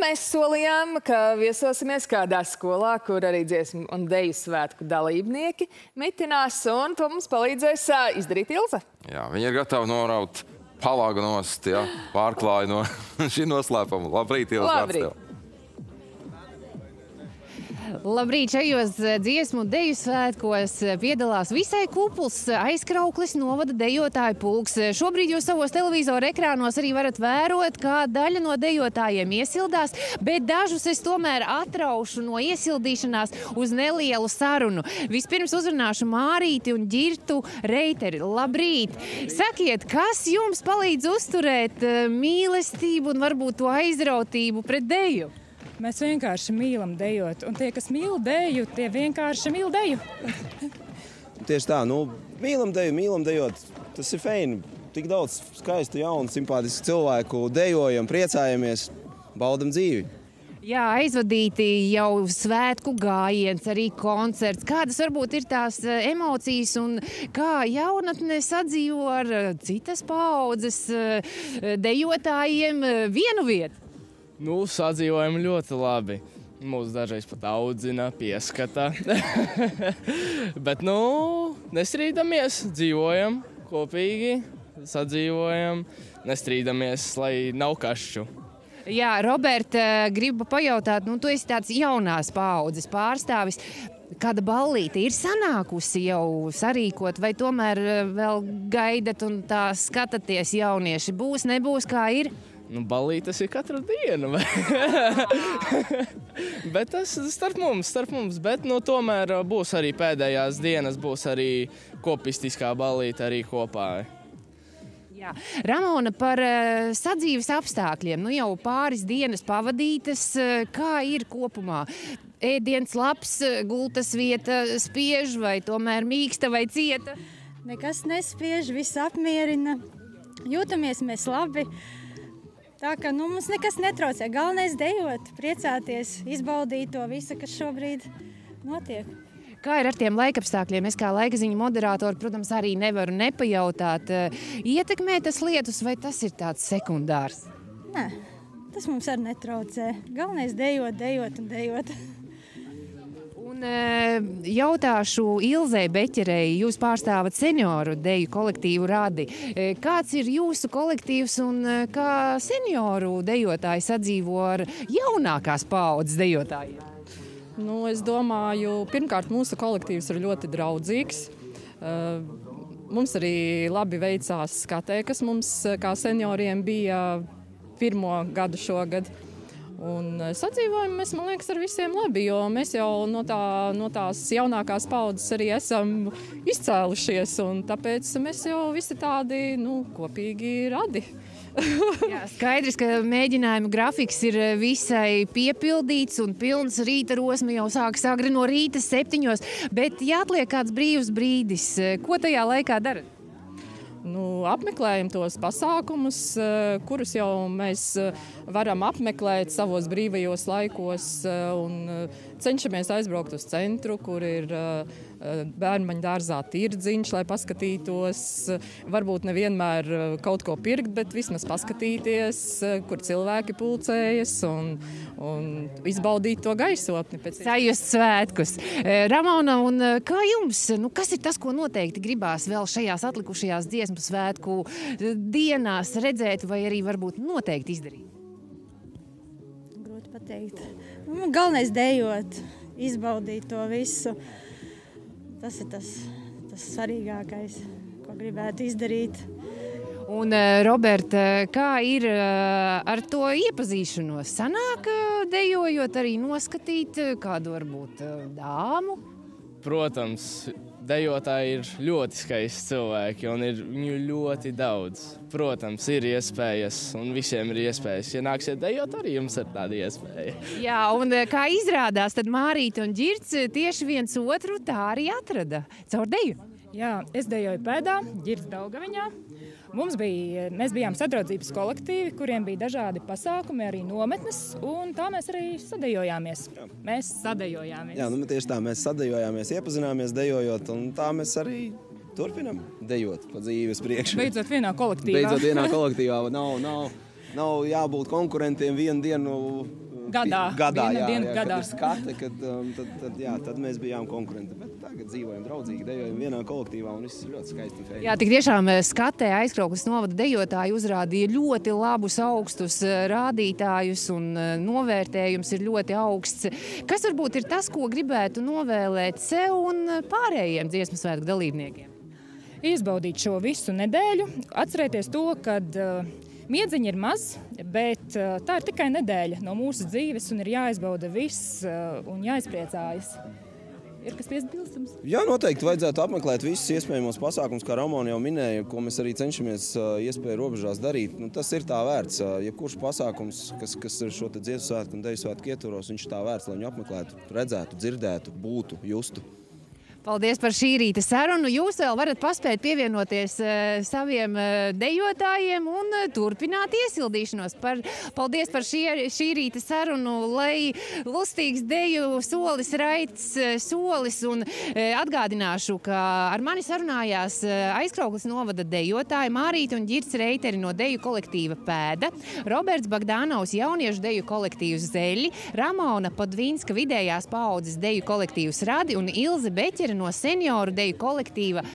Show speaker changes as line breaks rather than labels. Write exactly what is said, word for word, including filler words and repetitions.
mēs solījām, ka viesosimies kādā skolā, kur arī dziesmu un deju svētku dalībnieki mitinās, un to mums palīdzēs izdarīt Ilze.
Jā, viņi ir gatavi noraut palāgu nost, jā, pārklāju no šī noslēpuma. Labrīt, Ilze, vārds tev.
Labrīt, šajos dziesmu un deju svētkos piedalās visai kupls Aizkraukles novada dejotāju pulks. Šobrīd jūs savos televizoru ekrānos arī varat vērot, kā daļa no dejotājiem iesildās, bet dažus es tomēr atraušu no iesildīšanās uz nelielu sarunu. Vispirms uzrunāšu Mārīti un Ģirtu Reiteri. Labrīt! Sakiet, kas jums palīdz uzturēt mīlestību un varbūt to aizrautību pret deju?
Mēs vienkārši mīlam dejot, un tie, kas mīl deju, tie vienkārši mīl deju.
Tieši tā, nu, mīlam deju, mīlam dejot. Tas ir feini. Tik daudz skaistu, jaunu, simpātisku cilvēku dejojam, priecājamies, baudam dzīvi.
Jā, aizvadīti jau svētku gājiens, arī koncerts. Kādas varbūt ir tās emocijas un kā jaunatne sadzīvo ar citas paaudzes dejotājiem vienu vietu?
Nu, sadzīvojam ļoti labi. Mūs dažreiz pat audzina, pieskata. Bet, nu, nestrīdamies, dzīvojam kopīgi, sadzīvojam, nestrīdamies, lai nav kašķu.
Jā, Roberta, gribu pajautāt, nu, tu esi tāds jaunās paaudzes pārstāvis. Kāda ballīte ir sanākusi jau sarīkot, vai tomēr vēl gaidat un tā skatāties jaunieši? Būs, nebūs, kā ir?
Nu, ballītes ir katru dienu. Bet tas starp mums, starp mums. Bet, nu, tomēr būs arī pēdējās dienas, būs arī kopistiskā ballīte arī kopā.
Jā. Ramona, par uh, sadzīves apstākļiem. Nu, jau pāris dienas pavadītas. Kā ir kopumā? Ēdiens labs, gultas vieta spiež vai tomēr mīksta vai cieta?
Nekas nespiež, viss apmierina. Jūtamies mēs labi. Tā kā nu, mums nekas netraucē. Galvenais dejot, priecāties, izbaudīt to visu, kas šobrīd notiek.
Kā ir ar tiem laikapstākļiem? Es kā laikaziņu moderātori, protams, arī nevaru nepajautāt. Ietekmē tas lietus vai tas ir tāds sekundārs?
Nē, tas mums arī netraucē. Galvenais dejot, dejot un dejot.
Un jautāšu Ilzei Beķerei, jūs pārstāvat senioru deju kolektīvu Radi. Kāds ir jūsu kolektīvs un kā senioru dejotāji sadzīvo ar jaunākās paaudzes dejotājiem?
Nu, es domāju, pirmkārt, mūsu kolektīvs ir ļoti draudzīgs. Mums arī labi veicās skatē, kas mums kā senioriem bija pirmo gadu šogad. Un sadzīvojamies, man liekas, ar visiem labi, jo mēs jau no, tā, no tās jaunākās paudzes arī esam izcēlušies, un tāpēc mēs jau visi tādi, nu, kopīgi radi.
Jā, skaidrs, ka mēģinājumu grafiks ir visai piepildīts un pilns. Rīta rosme jau sākas agri no rīta septiņos, bet jāatliek kāds brīvs brīdis. Ko tajā laikā darat?
Nu, apmeklējam tos pasākumus, kurus jau mēs varam apmeklēt savos brīvajos laikos un cenšamies aizbraukt uz centru, kur ir bērnmaņu dārzā tirdziņš, lai paskatītos, varbūt nevienmēr kaut ko pirkt, bet vismaz paskatīties, kur cilvēki pulcējas un, un izbaudīt to gaisotni.
Sajust svētkus. Ramona, un kā jums, nu, kas ir tas, ko noteikti gribās vēl šajās atlikušajās dziesmu svētku dienās redzēt vai arī varbūt noteikti izdarīt?
Grūti pateikt. Nu, galvenais dejot, izbaudīt to visu. Tas ir tas, tas svarīgākais, ko gribētu izdarīt.
Un, Roberta, kā ir ar to iepazīšanos? Sanāk, dejojot arī noskatīt kādu varbūt dāmu?
Protams, dejotāji ir ļoti skaisti cilvēki un ir viņu ļoti daudz. Protams, ir iespējas un visiem ir iespējas. Ja nāksiet dejot, arī jums ir tāda iespēja.
Jā, un kā izrādās, tad Mārīte un Ģirts tieši viens otru tā arī atrada caur deju.
Jā, es dejoju Pēdā, Ģirts Daugaviņā. Mums bija, mēs bijām sadraudzības kolektīvi, kuriem bija dažādi pasākumi, arī nometnes, un tā mēs arī sadejojāmies. Jā. Mēs sadejojāmies.
Jā, nu tieši tā, mēs sadejojāmies, iepazināmies dejojot, un tā mēs arī turpinam dejot pa dzīves priekšu.
Beidzot vienā kolektīvā.
Beidzot vienā kolektīvā. Nav, nav, nav jābūt konkurentiem vienu dienu
Gadā.
Gadā,
Viena
jā,
diena
jā,
gadā.
kad ir skate, kad, um, tad, tad, jā, tad mēs bijām konkurenti. Bet tagad dzīvojam draudzīgi, dejojam vienā kolektīvā un viss ir ļoti skaisti un feini.
Jā, tik tiešām skatē Aizkraukles novada dejotāji uzrādīja ļoti labus, augstus rādītājus un novērtējums ir ļoti augsts. Kas varbūt ir tas, ko gribētu novēlēt sev un pārējiem dziesmu svētku dalībniekiem?
Izbaudīt šo visu nedēļu, atcerēties to, kad uh, miedziņi ir maz, bet uh, tā ir tikai nedēļa no mūsu dzīves un ir jāizbauda viss uh, un jāizpriecājas. Ir kas piebilstams?
Jā, noteikti vajadzētu apmeklēt visus iespējamos pasākumus, kā Ramona jau minēja, ko mēs arī cenšamies uh, iespēju robežās darīt. Nu, tas ir tā vērts. Uh, jebkurš pasākums, kas, kas ir šo te dziesmu svētku un deju svētku ietvaros, viņš tā vērts, lai viņu apmeklētu, redzētu, dzirdētu, būtu, justu.
Paldies par šī rīta sarunu. Jūs vēl varat paspēt pievienoties uh, saviem uh, dejotājiem un uh, turpināt iesildīšanos. Par, paldies par šī, šī rīta sarunu, lai lustīgs deju solis, raits uh, solis. Un uh, atgādināšu, ka ar mani sarunājās uh, Aizkraukles novada dejotāji Mārīta un Ģirds Reiteri no deju kolektīva Pēda, Roberts Bagdānaus jauniešu deju kolektīvs Zeļi, Ramona Podvinska vidējās paaudzes deju kolektīvs Radi un Ilze Beķere no senioru deju kolektīva